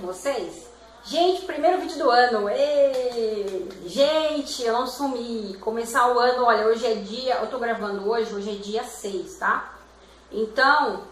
com vocês? Gente, primeiro vídeo do ano. Gente, eu não sumi. Começar o ano, olha, hoje é dia... Eu tô gravando hoje é dia 6, tá? Então,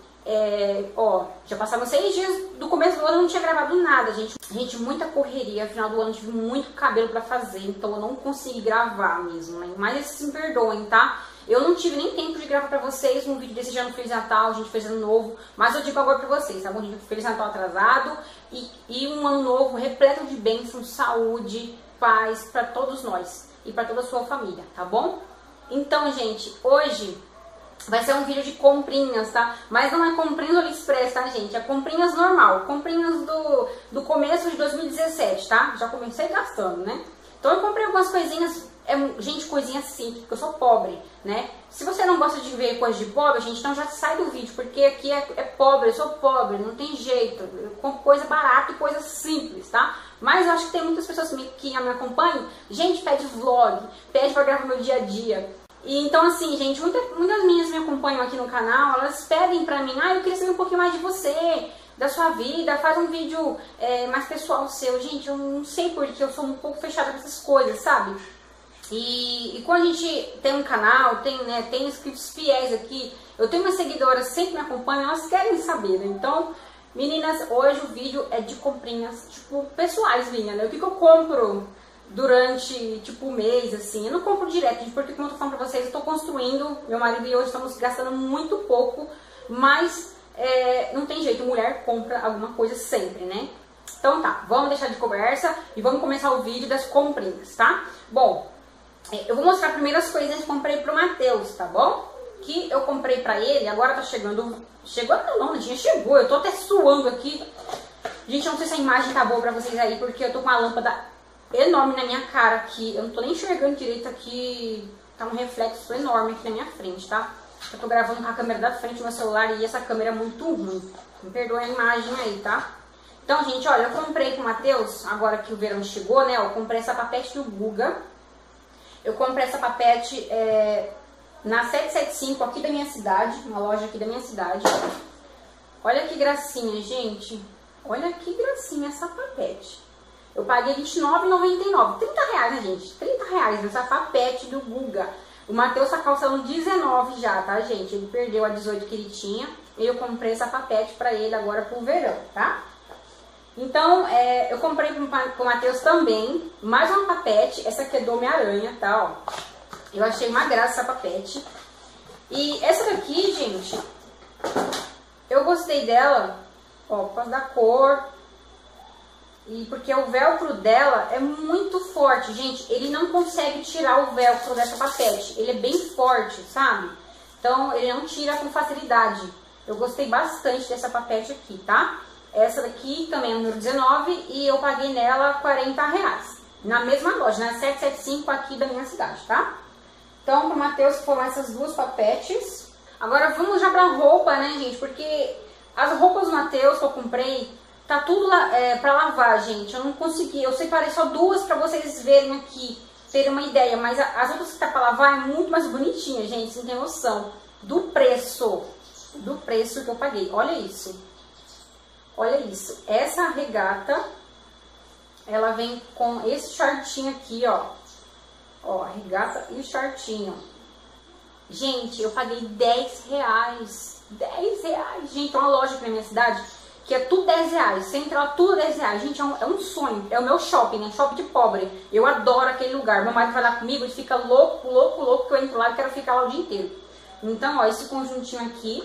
já passaram 6 dias do começo do ano, eu não tinha gravado nada, gente. Gente, muita correria, final do ano tive muito cabelo pra fazer, então eu não consegui gravar mesmo, né? Mas se me perdoem, tá? Eu não tive nem tempo de gravar pra vocês um vídeo desejando Feliz Natal, a gente fez ano novo, mas eu digo agora pra vocês, tá bom? Gente, Feliz Natal atrasado e um ano novo repleto de bênçãos, saúde, paz pra todos nós e pra toda a sua família, tá bom? Então, gente, hoje vai ser um vídeo de comprinhas, tá? Mas não é comprinhas do AliExpress, tá, gente? É comprinhas normal, comprinhas do começo de 2017, tá? Já comecei gastando, né? Então eu comprei algumas coisinhas, gente, coisinha simples, porque eu sou pobre, né? Se você não gosta de ver coisa de pobre, gente, então já sai do vídeo, porque aqui é pobre, eu sou pobre, não tem jeito. Eu compro coisa barata e coisa simples, tá? Mas eu acho que tem muitas pessoas que me acompanham, gente, pede vlog, pede pra gravar meu dia a dia. E então assim, gente, muitas minhas me acompanham aqui no canal, elas pedem pra mim, eu queria saber um pouquinho mais de você, da sua vida, faz um vídeo mais pessoal seu. Gente, eu não sei porque eu sou um pouco fechada com essas coisas, sabe? E quando a gente tem um canal, tem inscritos fiéis aqui, eu tenho umas seguidoras sempre me acompanham, elas querem saber, né? Então, meninas, hoje o vídeo é de comprinhas, tipo, pessoais minhas, né? O que eu compro durante, tipo, um mês, assim. Eu não compro direto, gente, porque como eu tô falando pra vocês, eu tô construindo, meu marido e eu estamos gastando muito pouco, mas não tem jeito, mulher compra alguma coisa sempre, né? Então tá, vamos deixar de conversa e vamos começar o vídeo das comprinhas, tá? Bom, eu vou mostrar primeiro as coisinhas que eu comprei pro Matheus, tá bom? Que eu comprei pra ele, agora tá chegando... Não, já chegou, eu tô até suando aqui. Gente, eu não sei se a imagem tá boa pra vocês aí, porque eu tô com uma lâmpada enorme na minha cara aqui. Eu não tô nem enxergando direito aqui, tá um reflexo enorme aqui na minha frente, tá? Eu tô gravando com a câmera da frente do meu celular e essa câmera é muito ruim. Me perdoa a imagem aí, tá? Então, gente, olha, eu comprei pro Matheus, agora que o verão chegou, né? Eu comprei essa papete do Guga. Eu comprei essa papete na 775 aqui da minha cidade, uma loja aqui da minha cidade. Olha que gracinha, gente. Olha que gracinha essa papete. Eu paguei R$29,99. 30 reais, né, gente? 30 reais nessa papete do Guga. O Matheus tá calçando 19 já, tá, gente? Ele perdeu a 18 que ele tinha. E eu comprei essa papete pra ele agora pro verão, tá? Então, eu comprei pro Matheus também mais uma papete. Essa aqui é do Homem-Aranha, tá, ó. Eu achei uma graça essa papete. E essa daqui, gente, eu gostei dela, ó, por causa da cor. E porque o velcro dela é muito forte, gente. Ele não consegue tirar o velcro dessa papete. Ele é bem forte, sabe? Então, ele não tira com facilidade. Eu gostei bastante dessa papete aqui, tá? Essa daqui também é número 19 e eu paguei nela 40 reais. Na mesma loja, na 775 aqui da minha cidade, tá? Então, pro Matheus foram essas duas papetes. Agora, vamos já pra roupa, né, gente? Porque as roupas do Matheus que eu comprei... Tá tudo lá, pra lavar, gente. Eu não consegui. Eu separei só duas pra vocês verem aqui, terem uma ideia. Mas as outras que tá pra lavar é muito mais bonitinha, gente. Vocês não tem noção do preço que eu paguei. Olha isso. Olha isso. Essa regata, ela vem com esse shortinho aqui, ó. Ó, a regata e o shortinho. Gente, eu paguei 10 reais. 10 reais. Gente, é uma loja aqui na minha cidade... que é tudo 10 reais, você entra lá, tudo 10 reais. Gente, é um sonho, é o meu shopping, né? Shopping de pobre. Eu adoro aquele lugar. Meu marido vai lá comigo, ele fica louco, louco, louco, que eu entro lá e quero ficar lá o dia inteiro. Então, ó, esse conjuntinho aqui.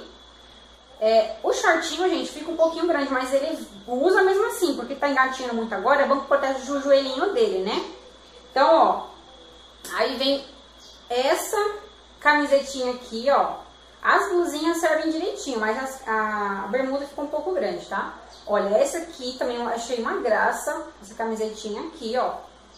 O shortinho, gente, fica um pouquinho grande, mas ele usa mesmo assim, porque tá engatinhando muito agora, é bom que protege o joelhinho dele, né? Então, ó, aí vem essa camisetinha aqui, ó. As blusinhas servem direitinho, mas a bermuda ficou um pouco grande, tá? Olha, essa aqui também eu achei uma graça, essa camisetinha aqui, ó.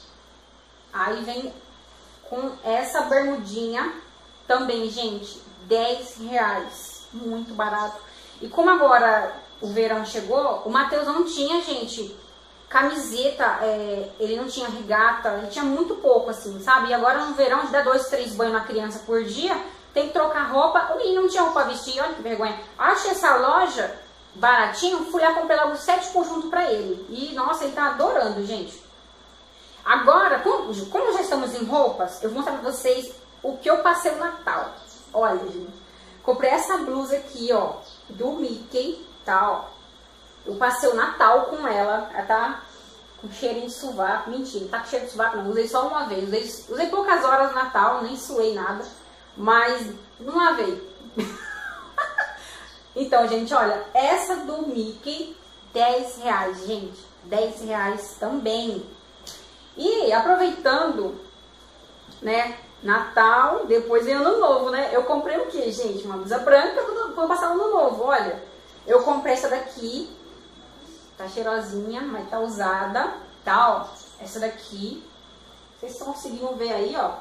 Aí vem com essa bermudinha também, gente, 10 reais, muito barato. E como agora o verão chegou, o Matheus não tinha, gente, camiseta, ele não tinha regata, ele tinha muito pouco, assim, sabe? E agora no verão, de dar 2, 3 banhos na criança por dia... Tem que trocar roupa, o menino não tinha roupa a vestir, olha que vergonha. Acho essa loja baratinho, fui lá, comprei logo 7 conjuntos pra ele. E, nossa, ele tá adorando, gente. Agora, como já estamos em roupas, eu vou mostrar pra vocês o que eu passei no Natal. Olha, gente, comprei essa blusa aqui, ó, do Mickey, tá, ó. Eu passei o Natal com ela tá com cheirinho de sovaco. Mentira, não tá com cheiro de sovaco não, usei só uma vez. Usei poucas horas no Natal, nem suei nada, mas não lavei. Então, gente, olha, essa do Mickey, R$10, gente, R$10 também. E aproveitando, né, Natal, depois vem Ano Novo, né? Eu comprei o que, gente? Uma blusa branca, vou passar o Ano Novo, olha. Eu comprei essa daqui, tá cheirosinha, mas tá usada, tá, ó. Essa daqui, vocês estão conseguindo ver aí, ó.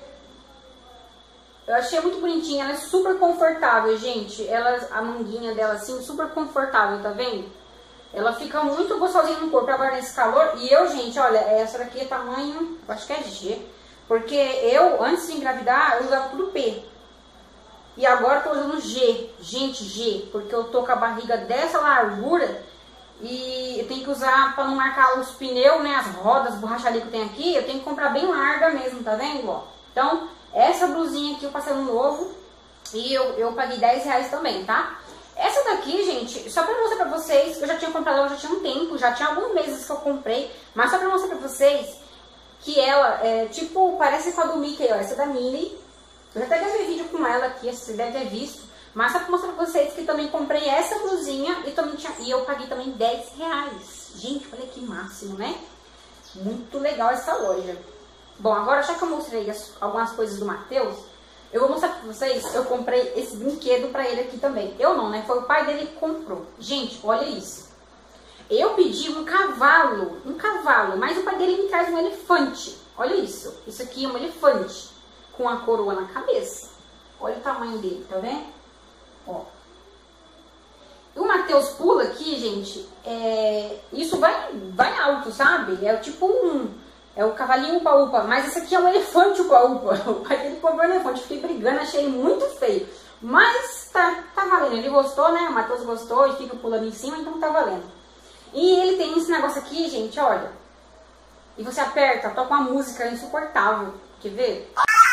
Eu achei muito bonitinha, ela é super confortável, gente. A manguinha dela, assim, super confortável, tá vendo? Ela fica muito gostosinha no corpo agora nesse calor. E eu, gente, olha, essa daqui é tamanho, eu acho que é G. Porque eu, antes de engravidar, eu usava tudo P. E agora eu tô usando G. Gente, G. Porque eu tô com a barriga dessa largura. E eu tenho que usar, pra não marcar os pneus, né, as rodas, borracharia que eu tenho aqui, eu tenho que comprar bem larga mesmo, tá vendo? Ó. Então, essa blusinha aqui eu passei no novo. E eu paguei R$10 também, tá? Essa daqui, gente, só pra mostrar pra vocês, eu já tinha comprado ela já tinha um tempo, já tinha alguns meses que eu comprei, mas só pra mostrar pra vocês que ela é tipo, parece com a do Mickey, ó, essa da Minnie. Eu já até gravei vídeo com ela aqui, você deve ter visto, mas só pra mostrar pra vocês que também comprei essa blusinha e eu paguei também R$10. Gente, olha que máximo, né? Muito legal essa loja. Bom, agora já que eu mostrei algumas coisas do Matheus, eu vou mostrar pra vocês, eu comprei esse brinquedo pra ele aqui também. Eu não, né? Foi o pai dele que comprou. Gente, olha isso. Eu pedi um cavalo, mas o pai dele me traz um elefante. Olha isso. Isso aqui é um elefante com a coroa na cabeça. Olha o tamanho dele, tá vendo? Ó. O Matheus pula aqui, gente, isso vai alto, sabe? É tipo é o cavalinho upa-upa, mas esse aqui é um elefante upa-upa. O pai dele comprou um elefante, fiquei brigando, achei ele muito feio. Mas tá valendo, ele gostou, né? O Matheus gostou e fica pulando em cima, então tá valendo. E ele tem esse negócio aqui, gente, olha. E você aperta, toca uma música insuportável. Quer ver?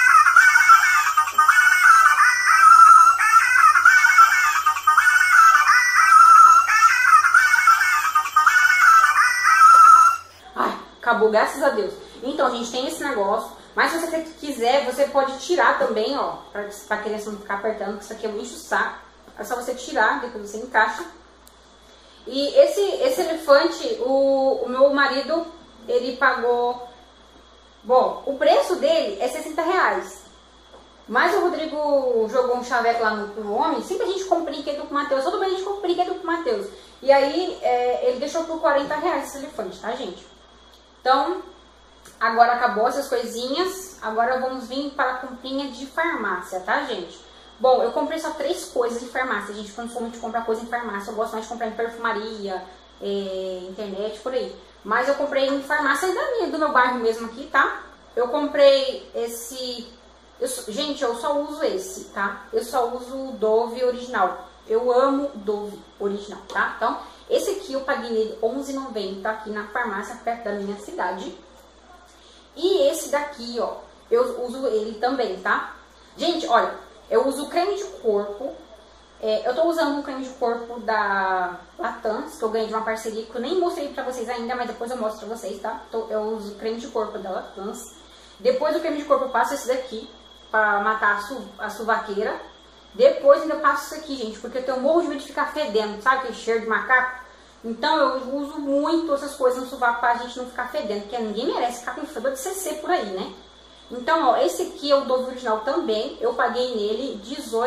Acabou, graças a Deus. Então, a gente tem esse negócio. Mas se você quiser, você pode tirar também, ó. Pra criança não ficar apertando, porque isso aqui é um enche o saco. É só você tirar, depois você encaixa. E esse elefante, o meu marido, ele pagou... Bom, o preço dele é R$60. Mas o Rodrigo jogou um chaveco lá no homem. Sempre a gente compra brinquedo pro Matheus. Todo mês a gente compra brinquedo pro Matheus. E aí, ele deixou por R$40 esse elefante, tá, gente? Então, agora acabou essas coisinhas, agora vamos vir para a comprinha de farmácia, tá, gente? Bom, eu comprei só 3 coisas de farmácia, gente, quando for muito comprar coisa em farmácia, eu gosto mais de comprar em perfumaria, internet, por aí. Mas eu comprei em farmácia do meu bairro mesmo aqui, tá? Eu comprei esse... gente, eu só uso esse, tá? Eu só uso o Dove original. Eu amo Dove original, tá? Então... esse aqui eu paguei nele R$11,90 aqui na farmácia perto da minha cidade. E esse daqui, ó, eu uso ele também, tá? Gente, olha, eu uso creme de corpo. Eu tô usando um creme de corpo da Latans, que eu ganhei de uma parceria que eu nem mostrei pra vocês ainda, mas depois eu mostro pra vocês, tá? Eu uso creme de corpo da Latans. Depois do creme de corpo eu passo esse daqui pra matar a suvaqueira. Depois ainda passo isso aqui, gente, porque eu tenho morro de medo de ficar fedendo, sabe aquele cheiro de macaco? Então eu uso muito essas coisas no sovaco pra gente não ficar fedendo, porque ninguém merece ficar com fedor de CC por aí, né? Então, ó, esse aqui é o Dove original também, eu paguei nele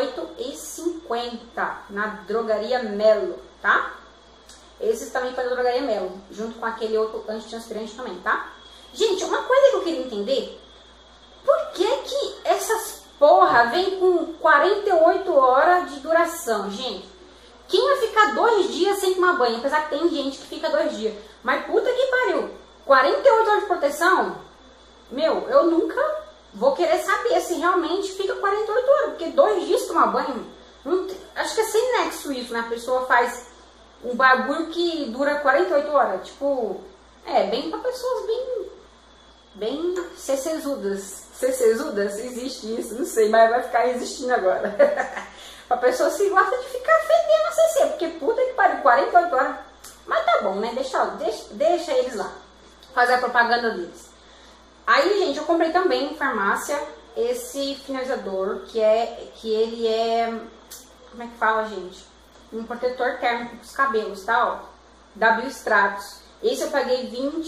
R$18,50 na Drogaria Melo, tá? Esse também foi da Drogaria Melo, junto com aquele outro antitranspirante também, tá? Gente, uma coisa que eu queria entender, por que essas porra vem com 48 horas de duração, gente? Quem vai ficar 2 dias sem tomar banho? Apesar que tem gente que fica 2 dias. Mas puta que pariu. 48 horas de proteção? Meu, eu nunca vou querer saber se realmente fica 48 horas. Porque 2 dias tomar banho, acho que é sem nexo isso, né? A pessoa faz um bagulho que dura 48 horas. Tipo, bem pra pessoas bem cecezudas. Cecezudas? Existe isso, não sei, mas vai ficar existindo agora. Pra pessoa se gosta de ficar fedendo a CC, porque puta que pariu, 48 horas. Mas tá bom, né? Deixa eles lá, fazer a propaganda deles. Aí, gente, eu comprei também em farmácia esse finalizador, que ele é, como é que fala, gente? Um protetor térmico pros cabelos, tá? Ó, da Biostratos. Esse eu paguei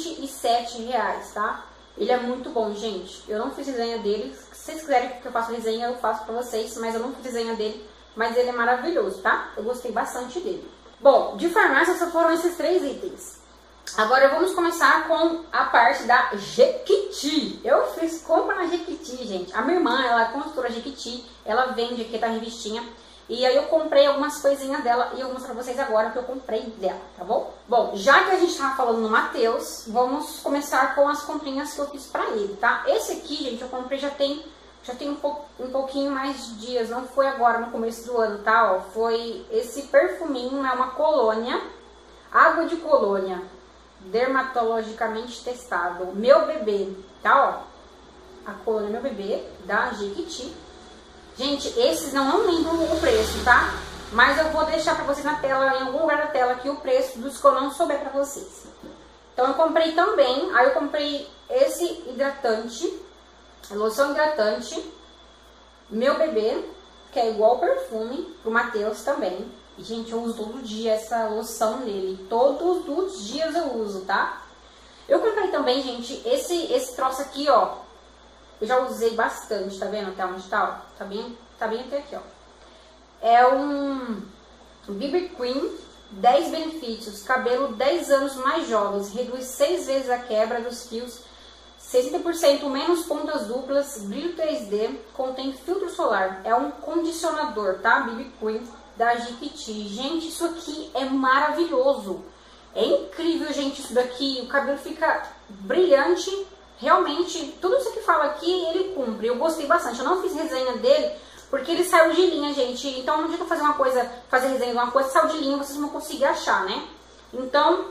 R$27, tá? Ele é muito bom, gente. Eu não fiz resenha dele. Se vocês quiserem que eu faça resenha, eu faço pra vocês. Mas eu não fiz resenha dele. Mas ele é maravilhoso, tá? Eu gostei bastante dele. Bom, de farmácia só foram esses 3 itens. Agora vamos começar com a parte da Jequiti. Eu fiz compra na Jequiti, gente. A minha irmã, ela é consultora Jequiti. Ela vende aqui da revistinha. E aí eu comprei algumas coisinhas dela e eu vou mostrar pra vocês agora o que eu comprei dela, tá bom? Bom, já que a gente tava falando no Matheus, vamos começar com as comprinhas que eu fiz pra ele, tá? Esse aqui, gente, eu comprei já tem um pouquinho mais de dias, não foi agora no começo do ano, tá? Ó, foi esse perfuminho, é uma colônia, água de colônia, dermatologicamente testado, Meu Bebê, tá? Ó, a colônia Meu Bebê, da Jequiti. Gente, esses não lembro o preço, tá? Mas eu vou deixar pra vocês na tela, em algum lugar da tela aqui, o preço dos que eu não souber pra vocês. Então eu comprei também, aí eu comprei esse hidratante, loção hidratante, Meu Bebê, que é igual perfume, pro Matheus também. E, gente, eu uso todo dia essa loção nele, todos os dias eu uso, tá? Eu comprei também, gente, esse troço aqui, ó. Eu já usei bastante, tá vendo até onde tá? Ó? Tá bem até aqui, ó. É um BB Cream, 10 benefícios, cabelo 10 anos mais jovens, reduz 6 vezes a quebra dos fios, 60% menos pontas duplas, brilho 3D, contém filtro solar. É um condicionador, tá? BB Cream da Jequiti. Gente, isso aqui é maravilhoso. É incrível, gente, isso daqui. O cabelo fica brilhante. Realmente, tudo isso que fala aqui, ele cumpre. Eu gostei bastante. Eu não fiz resenha dele, porque ele saiu de linha, gente. Então, não adianta fazer resenha de uma coisa, saiu de linha, vocês não vão conseguir achar, né? Então,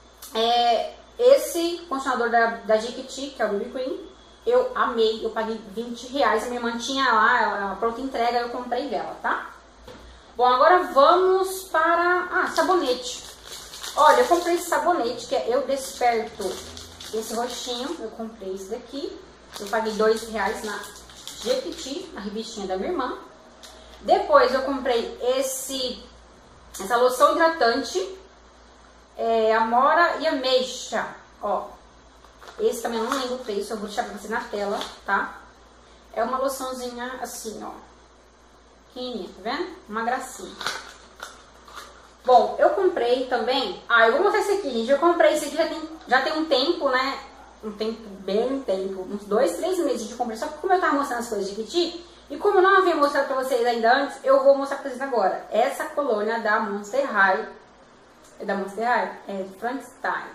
esse condicionador da Jequiti, que é o BB Cream, eu amei. Eu paguei R$20. A minha irmã tinha lá, a pronta entrega, eu comprei dela, tá? Bom, agora vamos para... sabonete. Olha, eu comprei esse sabonete, que é Eu Desperto. Esse roxinho, eu comprei esse daqui. Eu paguei R$2 na Jequiti, na revistinha da minha irmã. Depois eu comprei essa loção hidratante, Amora e Ameixa, ó. Esse também eu não lembro o preço, eu vou deixar pra você na tela, tá? É uma loçãozinha assim, ó. Pequenininha, tá vendo? Uma gracinha. Bom, eu comprei também... eu vou mostrar esse aqui, gente. Eu comprei esse aqui já tem um tempo, né? Bem tempo. Uns 2, 3 meses de comprei. Só que como eu tava mostrando as coisas de Jequiti, e como eu não havia mostrado pra vocês ainda antes, eu vou mostrar pra vocês agora. Essa colônia da Monster High. É da Monster High? É Frankenstein.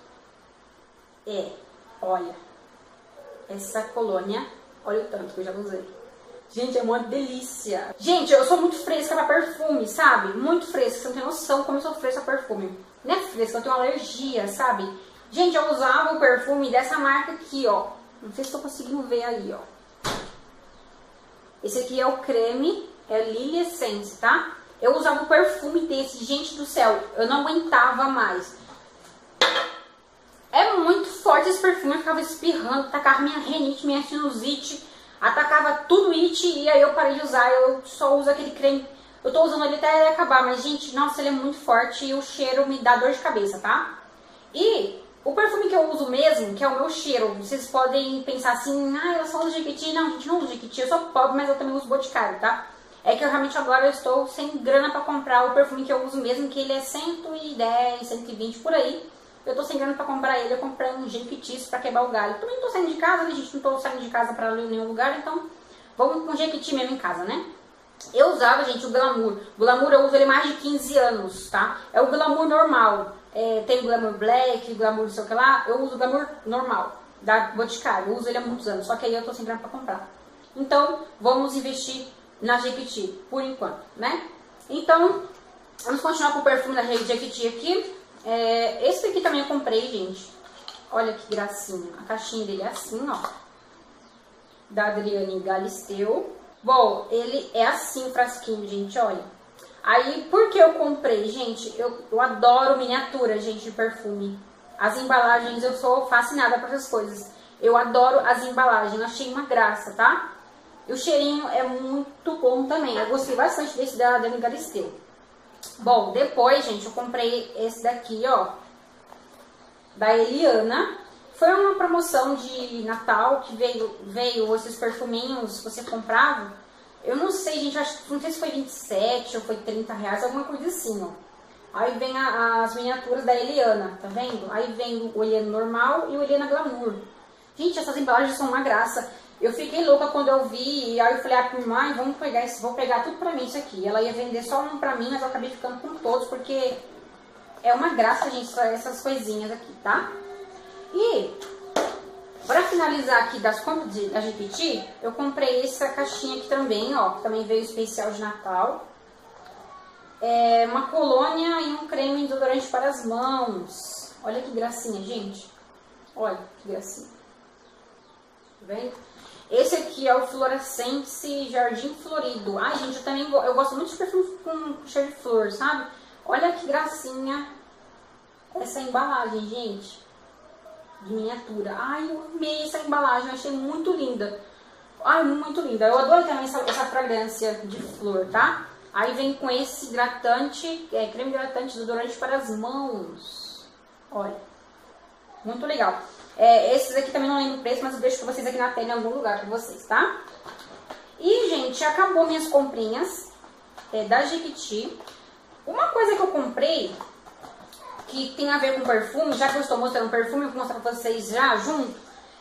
Olha. Essa colônia. Olha o tanto que eu já usei. Gente, é uma delícia. Gente, eu sou muito fresca pra perfume, sabe? Muito fresca. Você não tem noção como eu sou fresca pra perfume. Não é fresca, eu tenho alergia, sabe? Gente, eu usava o perfume dessa marca aqui, ó. Não sei se tô conseguindo ver aí, ó. Esse aqui é o creme, é Lily Essence, tá? Eu usava o perfume desse, gente do céu. Eu não aguentava mais. É muito forte esse perfume. Eu ficava espirrando, atacava minha renite, minha sinusite. Atacava tudo it e aí eu parei de usar, eu só uso aquele creme. Eu tô usando ele até ele acabar, mas gente, nossa, ele é muito forte e o cheiro me dá dor de cabeça, tá? E o perfume que eu uso mesmo, que é o meu cheiro, vocês podem pensar assim, ela só usa Jequiti. Não, gente, não usa Jequiti, eu sou pobre, mas eu também uso Boticário, tá? É que eu realmente agora eu estou sem grana pra comprar o perfume que eu uso mesmo, que ele é 110, 120 por aí. Eu tô sem grana pra comprar ele, eu comprei um Jequiti pra quebrar o galho. Também não tô saindo de casa, né, gente? Não tô saindo de casa pra ir em nenhum lugar, então vamos com Jequiti mesmo em casa, né? Eu usava, gente, o Glamour. O Glamour eu uso ele mais de 15 anos, tá? É o Glamour normal. Tem o Glamour Black, o Glamour não sei o que lá. Eu uso o Glamour normal, da Boticário. Eu uso ele há muitos anos, só que aí eu tô sem grana pra comprar. Então, vamos investir na Jequiti, por enquanto, né? Então, Vamos continuar com o perfume da Jequiti aqui. Esse daqui também eu comprei, gente. Olha que gracinha. A caixinha dele é assim, ó. Da Adriane Galisteu. Bom, ele é assim o frasquinho, gente, olha. Aí, por que eu comprei, gente? Eu adoro miniatura, gente, de perfume. As embalagens, eu sou fascinada por essas coisas. Eu adoro as embalagens, eu achei uma graça, tá? E o cheirinho é muito bom também. Eu gostei bastante desse da Adriane Galisteu. Bom, depois, gente, eu comprei esse daqui, ó. Da Eliana. Foi uma promoção de Natal que veio esses perfuminhos, você comprava. Eu não sei, gente, não sei se foi 27 ou foi 30 reais, alguma coisa assim, ó. Aí vem as miniaturas da Eliana, tá vendo? Aí vem o Eliana normal e o Eliana Glamour. Gente, essas embalagens são uma graça. Eu fiquei louca quando eu vi, e aí eu falei, pra minha mãe, vamos pegar isso, vou pegar tudo pra mim isso aqui. Ela ia vender só um pra mim, mas eu acabei ficando com todos, porque é uma graça, gente, essas coisinhas aqui, tá? E, pra finalizar aqui das compras da Jequiti, eu comprei essa caixinha aqui também, ó, que também veio especial de Natal. É uma colônia e um creme desodorante para as mãos. Olha que gracinha, gente. Olha que gracinha. Tá vendo? Esse aqui é o Florescence Jardim Florido. Ai, gente, eu gosto muito de perfume com cheiro de flor, sabe? Olha que gracinha essa embalagem, gente. De miniatura. Ai, eu amei essa embalagem, eu achei muito linda. Ai, muito linda. Eu adoro também essa fragrância de flor, tá? Aí vem com esse hidratante, creme hidratante desodorante para as mãos. Olha, muito legal. Esses aqui também não lembro o preço, mas eu deixo pra vocês aqui na tela em algum lugar pra vocês, tá? E, gente, acabou minhas comprinhas da Jequiti. Uma coisa que eu comprei, que tem a ver com perfume, já que eu estou mostrando perfume, eu vou mostrar pra vocês já junto,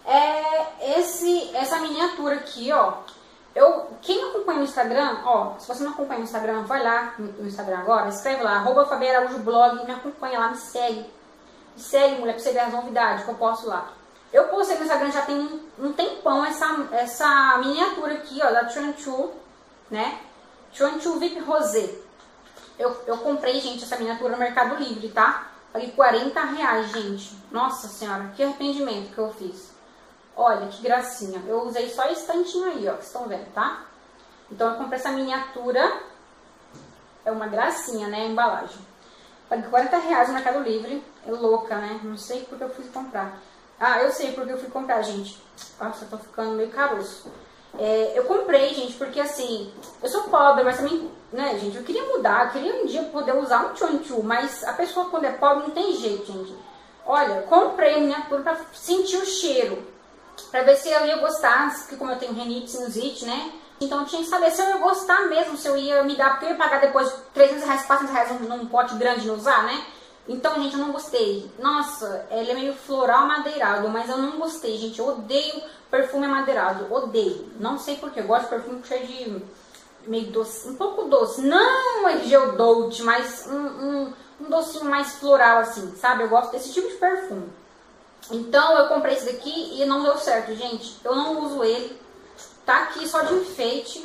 essa miniatura aqui, ó. Quem me acompanha no Instagram, ó, se você não acompanha no Instagram, vai lá no Instagram agora, escreve lá, @FabiAraújoBlog, me acompanha lá, me segue. Me segue, mulher, pra você ver as novidades que eu posto lá. Eu postei no Instagram já tem um tempão essa miniatura aqui, ó, da Chuan-Chu, né? Chuan-Chu VIP Rosé. Eu comprei, gente, essa miniatura no Mercado Livre, tá? Paguei 40 reais, gente. Nossa senhora, que arrependimento que eu fiz. Olha, que gracinha. Eu usei só esse tantinho aí, ó, que vocês estão vendo, tá? Então eu comprei essa miniatura. É uma gracinha, né, a embalagem. Paguei 40 reais no Mercado Livre. É louca, né? Não sei porque eu fui comprar. Ah, eu sei porque eu fui comprar, gente. Nossa, eu tô ficando meio caroço. Eu comprei, gente, porque assim, eu sou pobre, mas também, né, gente, eu queria mudar, eu queria um dia poder usar um Chuan-Chu, mas a pessoa quando é pobre não tem jeito, gente. Olha, comprei a miniatura pra sentir o cheiro, pra ver se eu ia gostar, porque como eu tenho rinite, sinusite, né, então eu tinha que saber se eu ia gostar mesmo, se eu ia me dar, porque eu ia pagar depois 300 reais, 400 reais num pote grande não usar, né. Então, gente, eu não gostei. Nossa, ele é meio floral amadeirado, mas eu não gostei, gente. Eu odeio perfume amadeirado, odeio. Não sei porquê, eu gosto de perfume cheio de meio doce, um pouco doce. Não é geodote, mas um docinho mais floral, assim, sabe? Eu gosto desse tipo de perfume. Então, eu comprei esse daqui e não deu certo, gente. Eu não uso ele. Tá aqui só de enfeite.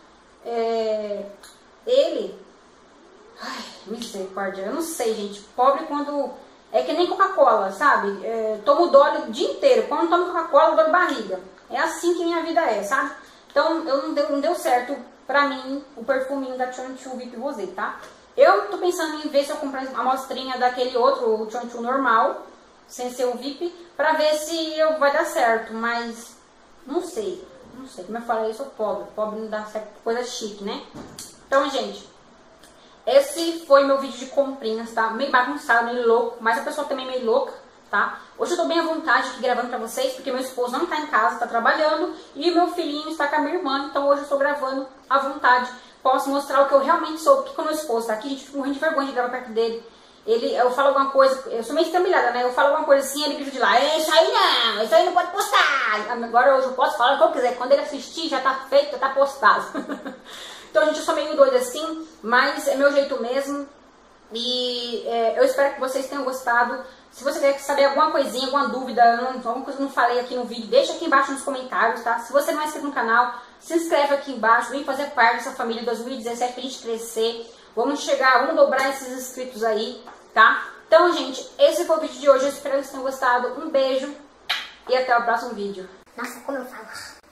Ele... Ai, misericórdia, eu não sei, gente. Pobre quando... É que nem Coca-Cola, sabe? Tomo dole o dia inteiro. Quando tomo Coca-Cola, dor de barriga. É assim que minha vida é, sabe? Então, não deu certo pra mim o perfuminho da Chuan-Chu VIP Rosé, tá? Eu tô pensando em ver se eu comprar uma amostrinha daquele outro, o Chuan-Chu normal, sem ser o VIP, pra ver se vai dar certo. Mas, não sei. Não sei. Como eu falei, eu sou pobre. Pobre não dá certo, coisa chique, né? Então, gente... Esse foi meu vídeo de comprinhas, tá? Meio bagunçado, meio louco, mas a pessoa também meio louca, tá? Hoje eu tô bem à vontade aqui gravando pra vocês, porque meu esposo não tá em casa, tá trabalhando, e meu filhinho está com a minha irmã, então hoje eu estou gravando à vontade. Posso mostrar o que eu realmente sou, porque quando meu esposo tá aqui, a gente fica morrendo de vergonha de gravar perto dele. Eu falo alguma coisa, eu sou meio estrambilhada, né? Eu falo alguma coisa assim, ele grita de lá, isso aí não pode postar. Agora hoje eu posso falar o que eu quiser, quando ele assistir já tá feito, já tá postado. Então, gente, eu sou meio doida assim, mas é meu jeito mesmo. E eu espero que vocês tenham gostado. Se você quer saber alguma coisinha, alguma dúvida, alguma coisa que eu não falei aqui no vídeo, deixa aqui embaixo nos comentários, tá? Se você não é inscrito no canal, se inscreve aqui embaixo, vem fazer parte dessa família 2017 pra gente crescer. Vamos dobrar esses inscritos aí, tá? Então, gente, esse foi o vídeo de hoje. Eu espero que vocês tenham gostado. Um beijo e até o próximo vídeo. Nossa, como eu falo.